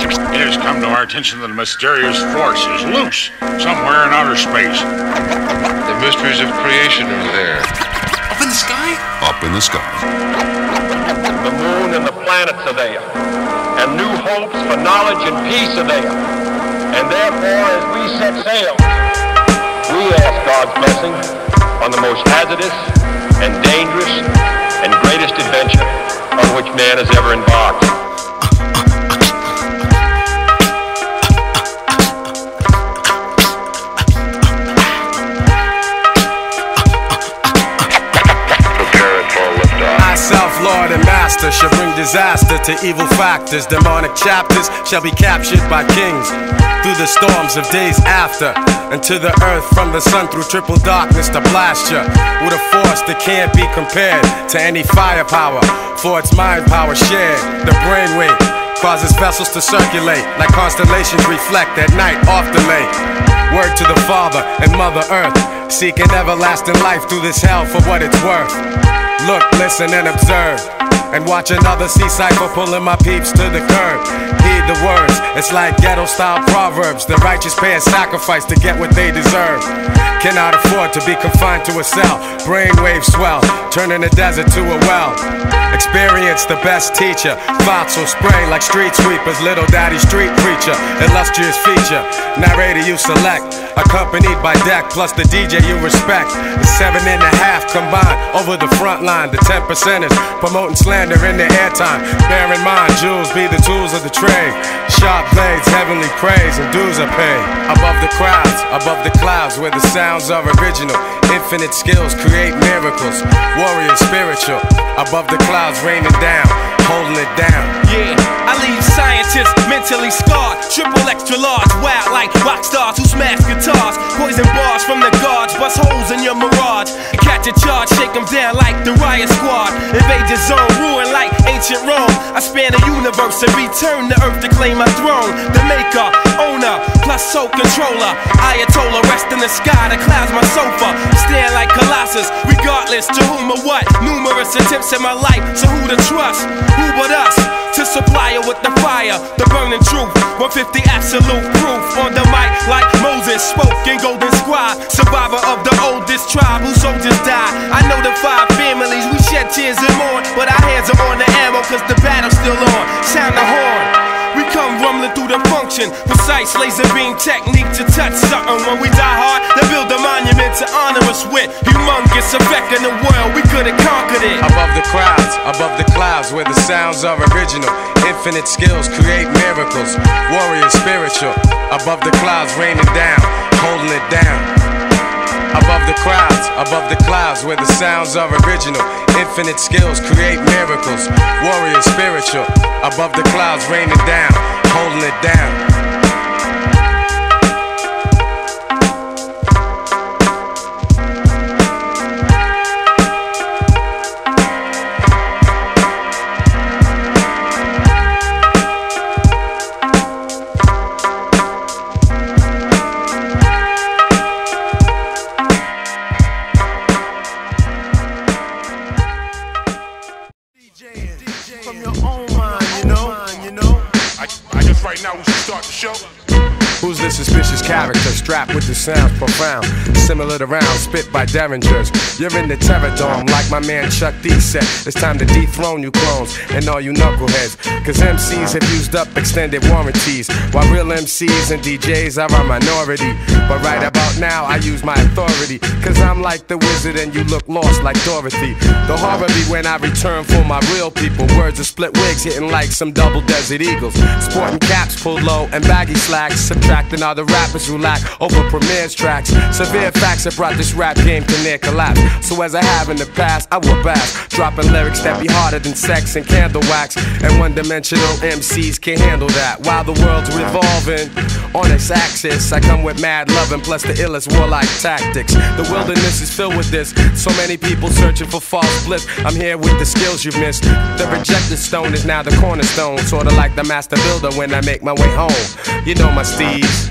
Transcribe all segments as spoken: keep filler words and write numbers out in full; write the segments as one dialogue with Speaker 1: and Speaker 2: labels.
Speaker 1: It has come to our attention that a mysterious force is loose somewhere in outer space.
Speaker 2: The mysteries of creation are there.
Speaker 3: Up in the sky?
Speaker 4: Up in the sky.
Speaker 5: The moon and the planets are there. And new hopes for knowledge and peace are there. And therefore, as we set sail, we ask God's blessing on the most hazardous and dangerous and greatest adventure on which man has ever embarked.
Speaker 6: Lord and master shall bring disaster to evil factors. Demonic chapters shall be captured by kings through the storms of days after, and to the earth from the sun through triple darkness to blast ya with a force that can't be compared to any firepower, for its mind power shared. The brainwave causes vessels to circulate like constellations reflect at night off the lake. Word to the Father and Mother Earth, seeking everlasting life through this hell for what it's worth. Look, listen, and observe, and watch another sea cycle pulling my peeps to the curb. Heed the words, it's like ghetto-style proverbs. The righteous pay a sacrifice to get what they deserve. Cannot afford to be confined to a cell. Brainwaves swell, turning the desert to a well. Experience the best teacher. Thoughts will spray like street sweepers. Little daddy street preacher, illustrious feature. Narrator you select, accompanied by deck plus the D J you respect. The seven and a half combined over the front line. The ten percenters promoting slander in the airtime. Bear in mind, jewels be the tools of the trade. Sharp blades, heavenly praise, and dues are paid. Above the crowds, above the clouds, where the sounds are original. Infinite skills create miracles. Warrior spiritual, above the clouds raining down, holding it down.
Speaker 7: Yeah, I leave scientists mentally scarred. Triple extra large, wild like rock stars who smash guitars. Poison bars from the guards, bust holes in your mirage. Catch a charge, shake them down like the riot squad. Invade your zone, ruin like ancient Rome. I span the universe and return to earth to claim my throne. The maker, owner, plus soul controller. Ayatollah, rest in the sky, the clouds my sofa. Stand like Colossus, regardless to whom or what. Numerous attempts in my life, so who to trust? Who but us? To supply her with the fire, the burning truth. one fifty absolute proof. On the mic like Moses spoke in Golden Scribe. Survivor of the oldest tribe whose soldiers died. I know the five families, we shed tears and mourn, but our hands are on the ammo cause the battle's still on. Sound the horn, we come rumbling through the function. Precise laser beam technique to touch something. When we die hard, they build a monument to honor us with. Humongous effect in the world, we could've conquered it.
Speaker 6: Above the crowds, above the clouds, where the sounds are original. Infinite skills create miracles. Warrior spiritual, above the clouds raining down, holding it down. Above the crowds, above the clouds, where the sounds are original. Infinite skills create miracles. Warrior spiritual, above the clouds raining down, holding it down.
Speaker 8: From your own mind, you know, you know.
Speaker 1: I, I guess right now we should start the show.
Speaker 6: Who's this suspicious character strapped with the sounds profound, similar to rounds spit by derringers? You're in the terror dome like my man Chuck D said. It's time to dethrone you clones and all you knuckleheads, cause M Cs have used up extended warranties, while real M Cs and D Js are a minority. But right about now I use my authority, cause I'm like the wizard and you look lost like Dorothy. The horror be when I return for my real people. Words of split wigs hitting like some double desert eagles, sporting caps pulled low and baggy slacks, subtracting all the rappers who lack over premieres tracks. Severe facts have brought this rap game to near collapse. So as I have in the past, I will bash, dropping lyrics that be harder than sex and candle wax. And one-dimensional M Cs can't handle that. While the world's revolving on its axis, I come with mad loving plus the illest warlike tactics. The wilderness is filled with this, so many people searching for false bliss. I'm here with the skills you've missed. The rejected stone is now the cornerstone, sorta like the master builder when I make my way home. You know my steeds.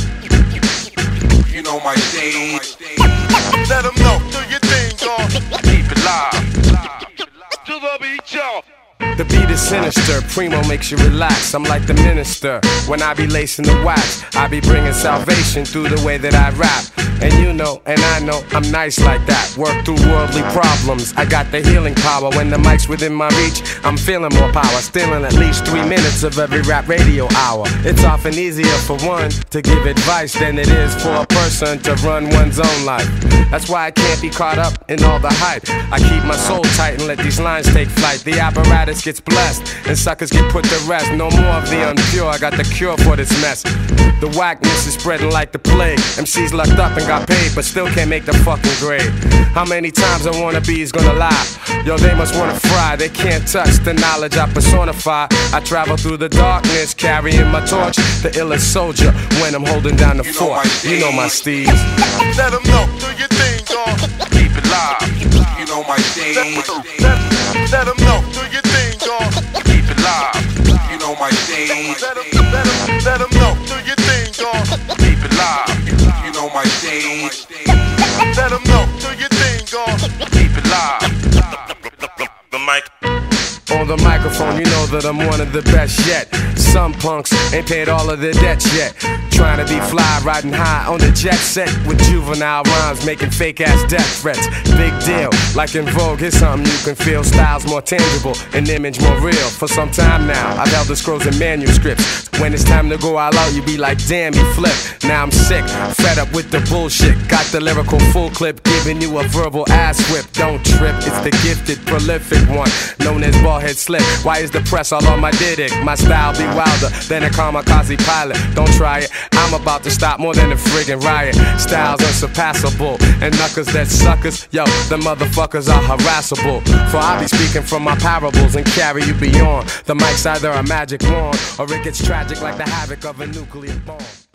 Speaker 1: You know my stage.
Speaker 8: Let them know, do your thing, y'all.
Speaker 1: Keep it live.
Speaker 8: To the beat, y'all.
Speaker 6: The beat is sinister, Primo makes you relax. I'm like the minister, when I be lacing the wax, I be bringing salvation through the way that I rap. And you know, and I know, I'm nice like that. Work through worldly problems, I got the healing power. When the mic's within my reach, I'm feeling more power. Stealing at least three minutes of every rap radio hour. It's often easier for one to give advice than it is for a person to run one's own life. That's why I can't be caught up in all the hype. I keep my soul tight and let these lines take flight. The apparatus gets blessed and suckers get put to rest. No more of the unpure, I got the cure for this mess. The whackness is spreading like the plague. M Cs lucked up and got paid, but still can't make the fucking grade. How many times I wanna be is gonna lie? Yo, they must wanna fry, they can't touch the knowledge I personify. I travel through the darkness, carrying my torch, the illest soldier when I'm holding down the
Speaker 8: You know
Speaker 6: fort.
Speaker 8: my
Speaker 6: You know my steeds.
Speaker 8: Let them know, do your thing, dog.
Speaker 2: Keep it live. You know my thing.
Speaker 8: Let, let them know, do your thing, dog.
Speaker 2: Keep it live. You know my thing.
Speaker 8: Let them, let them, let them know, do your thing, dog.
Speaker 2: Keep it live. You know my thing.
Speaker 8: Let them know, do your thing, dog.
Speaker 2: Keep it live.
Speaker 8: The mic.
Speaker 6: On the microphone, you know that I'm one of the best yet. Some punks ain't paid all of their debts yet. Trying to be fly, riding high on the jet set with juvenile rhymes, making fake ass death threats. Big deal, like in Vogue, here's something you can feel. Styles more tangible, an image more real. For some time now, I've held the scrolls in manuscripts. When it's time to go all out, you be like, damn, you flip. Now I'm sick, fed up with the bullshit. Got the lyrical full clip, giving you a verbal ass whip. Don't trip, it's the gifted, prolific one, known as Ballhead Slip. Why is the press all on my dick? My style be wilder than a kamikaze pilot. Don't try it, I'm about to stop more than a friggin' riot. Styles unsurpassable, and knuckers that suckers, yo, the motherfuckers are harassable. For I be speaking from my parables and carry you beyond. The mic's either a magic wand, or it gets tragic like the havoc of a nuclear bomb.